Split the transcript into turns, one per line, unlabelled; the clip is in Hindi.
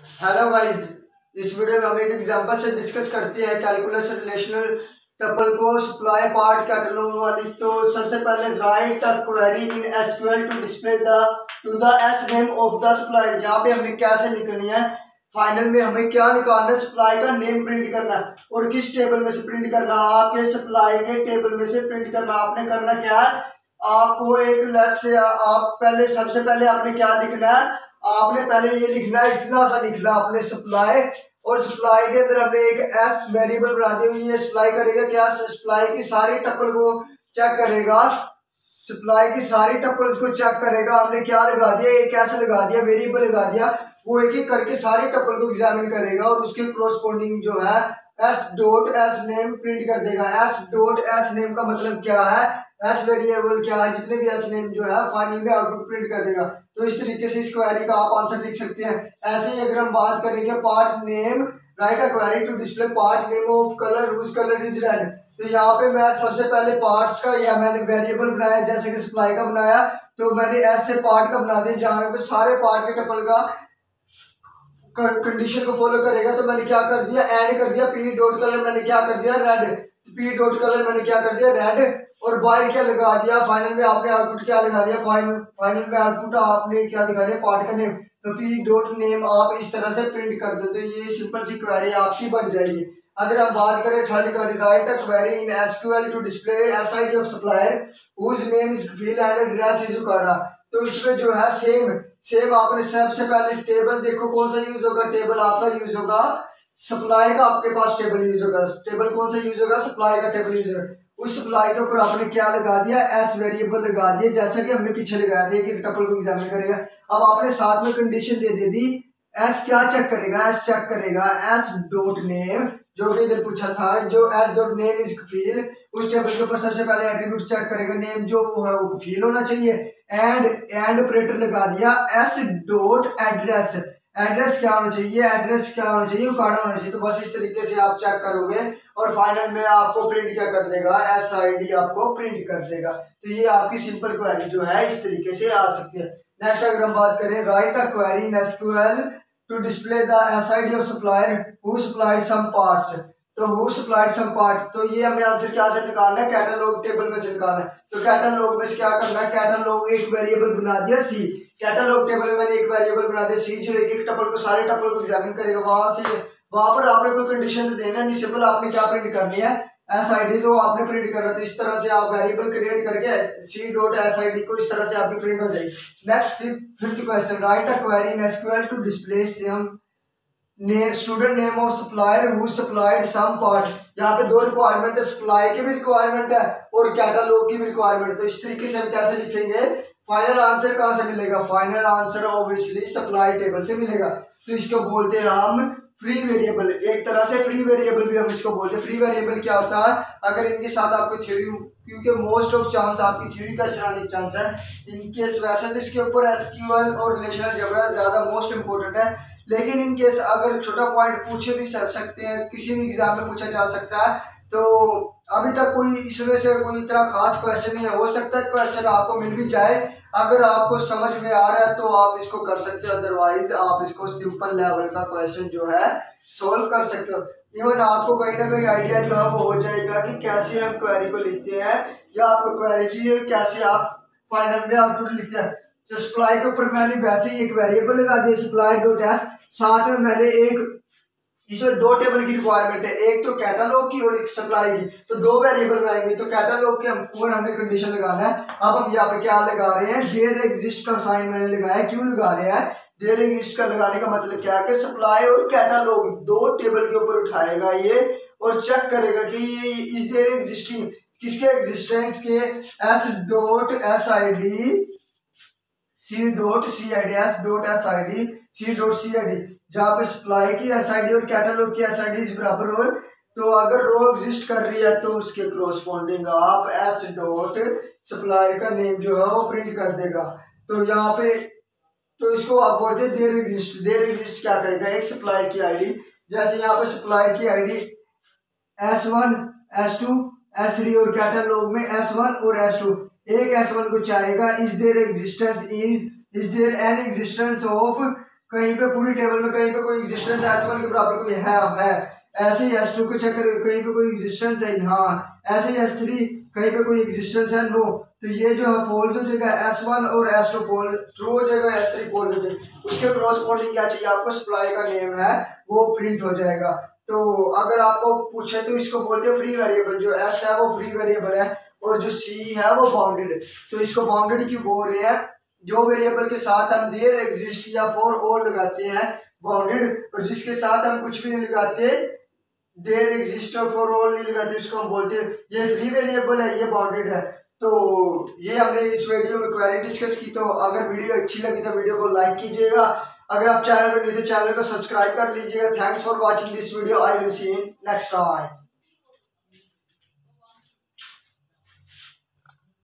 हेलो गाइस, इस वीडियो में हम एक एग्जांपल से डिस्कस करते हैं कैलकुलस रिलेशनल टपल को सप्लाई पार्ट कैटलॉग वाली। तो सबसे पहले write a query in SQL to display the S name of the supply. यहाँ पे हमें कैसे निकलनी है, फाइनल में हमें क्या निकालना है, सप्लाई का नेम प्रिंट करना है और किस टेबल में से प्रिंट करना है, आपके सप्लाई के टेबल में से प्रिंट करना। आपने करना क्या है, आपको एक लेट से आप पहले सबसे पहले आपने क्या लिखना है, आपने पहले ये लिखना है, इतना सा लिखना है आपने सप्लाई, और सप्लाई के अंदर हमने एक एस वेरिएबल बना दी हुई है। सप्लाई करेगा क्या, सप्लाई की सारी टपल को चेक करेगा, सप्लाई की सारी टपल्स को चेक करेगा। हमने क्या लगा दिया, एक एस लगा दिया, वेरिएबल लगा दिया, वो एक एक करके सारी टपल को एग्जामिन करेगा और उसके कोरस्पोंडिंग जो है S dot S name print कर देगा। एस डॉट एस नेम का मतलब क्या है, एस वेरिएबल क्या है, जितने भी एस नेम जो है फाइनल में आउटपुट प्रिंट कर देगा। तो इस तरीके से इस क्वेरी का आप आंसर लिख सकते हैं। ऐसे ही अगर हम बात करेंगे part name, write a query to display part name of colour whose colour is red. तो यहाँ पे मैं सबसे पहले पार्ट्स का या मैंने वेरिएबल बनाया, जैसे कि सप्लाई का बनाया, तो मैंने एस से पार्ट का बना दिया, जहाँ पे सारे पार्ट के टपल का कंडीशन को फॉलो करेगा। तो मैंने क्या कर दिया, ऐड कर दिया पी डॉट कलर, मैंने क्या कर दिया रेड, पी डॉट कलर मैंने क्या कर दिया रेड, और बाहर क्या लगा दिया, फाइनल में आपने आउटपुट क्या लगा दिया, फाइनल में आउटपुट आपने क्या दिखा दिया, पार्ट का नेम। तो पी डॉट नेम आप इस तरह से प्रिंट कर दो, तो ये सिंपल सी क्वेरी आपकी बन जाएगी। अगर हम बात करें third query, write a query in SQL to display SID of supplier whose name is field and address is उकाड़ा। तो इसमें जो है सेम आपने सबसे पहले टेबल देखो कौन सा यूज होगा, टेबल आपका यूज होगा सप्लाई का, आपके पास टेबल यूज होगा, टेबल कौन सा यूज होगा, सप्लाई का टेबल यूज होगा। उस सप्लाई के ऊपर आपने क्या लगा दिया, एस वेरिएबल लगा दिया, जैसा कि हमने पीछे लगाया था कि टपल को एग्जामिन करेगा। अब आपने साथ में कंडीशन दे दी, एस क्या चेक करेगा, एस चेक करेगा एस डॉट नेम, जो कि इधर पूछा था, जो S dot name is field, उस टेबल के ऊपर सबसे पहले एट्रीब्यूट चेक करेगा, नेम जो है वो फील्ड होना चाहिए। एंड ऑपरेटर लगा दिया एस डॉट एड्रेस, एड्रेस क्या होना चाहिए, एड्रेस क्या होना चाहिए, उकाड़ा होना चाहिए। तो बस इस तरीके से आप चेक करोगे और फाइनल में आपको प्रिंट क्या कर देगा, एसआईडी आपको प्रिंट कर देगा। तो ये आपकी सिंपल क्वेरी जो है इस तरीके से आ सकती है। नेक्स्ट अगर हम बात करें, write a query in SQL to display the SID of supplier who supplied some parts. तो हु सप्लाइड सम पार्ट, तो ये हमें आंसर क्या से निकालना है, कैटलॉग टेबल में से निकालना है। तो कैटलॉग में से क्या करना है, कैटलॉग एक वेरिएबल बना दिया सी, कैटलॉग टेबल में मैंने एक वेरिएबल बना दिया सी, जो एक एक टपल को सारे टपल को एग्जामिन करेगा। वहां पर आपने कोई कंडीशन तो देना नहीं, सिंपल आपने क्या प्रिंट करनी है, एसआईडी जो आपने प्रिंट करना है। तो इस तरह से आप वेरिएबल क्रिएट करके सी डॉट एसआईडी को इस तरह से आपकी प्रिंट हो जाएगी। Next fifth question, write a query in SQL to display some student name of supplier who supplied some part. यहाँ पे दो रिक्वायरमेंट है, सप्लाई की भी रिक्वायरमेंट है और कैटलॉग की भी रिक्वायरमेंट। तो इस तरीके से हम कैसे लिखेंगे, फाइनल आंसर कहाँ से मिलेगा, final answer obviously supply table से मिलेगा। तो इसको बोलते हैं हम फ्री वेरिएबल, एक तरह से फ्री वेरिएबल भी हम इसको बोलते हैं। फ्री वेरिएबल क्या होता है, अगर इनके साथ आपको थ्योरी, क्योंकि मोस्ट ऑफ चांस आपकी थ्योरी का आने चांस है, इनकेस वैसे तो इसके ऊपर एसक्यूएल और रिलेशनल अलजेब्रा ज्यादा मोस्ट इंपोर्टेंट है, लेकिन इन केस अगर छोटा पॉइंट पूछे भी सकते हैं, किसी भी एग्जाम में पूछा जा सकता है। तो अभी तक कोई इसमें से कोई इतना खास क्वेश्चन नहीं है, हो सकता है क्वेश्चन आपको मिल भी जाए, अगर आपको समझ में आ रहा है तो आप इसको कर सकते हो, अदरवाइज आप इसको सिंपल लेवल का क्वेश्चन जो है सोल्व कर सकते हो। इवन आपको कहीं ना कहीं आइडिया जो है वो हो जाएगा कि कैसे हम क्वेरी को लिखते हैं, या आपको क्वेरी चाहिए कैसे आप फाइनल में आउटपुट लिखते हैं। तो सप्लाई के ऊपर मैंने वैसे ही एक वेरिएबल लगा दिया सप्लाई डॉट एस, साथ में मैंने एक, इसमें दो टेबल की रिक्वायरमेंट है, एक तो कैटलॉग की और एक सप्लाई की। तो दो वेरिएबल बनाएंगे, तो कैटलॉग के ऊपर हमने कंडीशन लगाना है। अब हम यहाँ पे क्या लगा रहे हैं, देयर एग्जिस्ट का साइन मैंने लगाया, क्यों लगा रहे हैं, देयर एग्जिस्ट का लगाने का मतलब क्या है कि सप्लाई और कैटलॉग दो टेबल के ऊपर उठाएगा ये और चेक करेगा कि ये इस देयर एग्जिस्टिंग, किसके एग्जिस्टेंस के, S dot S I D C dot C I D, S dot S I D C dot C I D, जहाँ पे सप्लाई की एस आई डी और कैटलॉग की एस आई डी बराबर हो। तो अगर रो एग्जिस्ट कर रही है तो उसके क्रोस्पोंडिंग आप एस डॉट सप्लाई का नेम जो है वो प्रिंट कर देगा। तो यहाँ पे तो इसको आप बोलते हैं देयर एग्जिस्ट, देयर एग्जिस्ट क्या करेगा, एक सप्लायर की आईडी, जैसे यहाँ पे सप्लायर की आईडी S1 S2 S3 और कैटलॉग में S1 और S2, एक S1 को चाहेगा, is there existence in, is there an existence of, कहीं पे पूरी टेबल में कहीं पे कोई एग्जिस्टेंस S1 के बराबर कोई है, ऐसे ही S2 के चक्कर कहीं पे कोई एग्जिस्टेंस है, हाँ, ऐसे ही S3 कहीं पे कोई एग्जिस्टेंस है, नो। तो ये जो है फॉल्स हो जाएगा, S1 और S2 फॉल्स, ट्रू हो जाएगा, S3 फॉल्स हो जाएगा। उसके क्रॉसपोर्डिंग क्या चाहिए आपको, सप्लाई का नेम है वो प्रिंट हो जाएगा। तो अगर आपको पूछे तो इसको बोलते हैं फ्री वेरिएबल, जो S है वो फ्री वेरिएबल है और जो C है वो बाउंडेड। तो इसको बाउंडेड क्यों बोल रहे हैं, जो वेरिएबल के साथ हम देयर एग्जिस्ट या फॉर ऑल लगाते हैं बाउंडेड, और जिसके साथ हम कुछ भी नहीं लगाते, देयर एग्जिस्ट और फॉर ऑल नहीं लगाते, इसको हम बोलते हैं ये फ्री वेरिएबल है, ये बाउंडेड है। तो ये हमने इस वीडियो में क्वेरी डिस्कस की। तो अगर वीडियो अच्छी लगी तो वीडियो को लाइक कीजिएगा, अगर आप चैनल पर नहीं तो चैनल को सब्सक्राइब कर लीजिएगा। Thanks for watching this video, I will see you next time.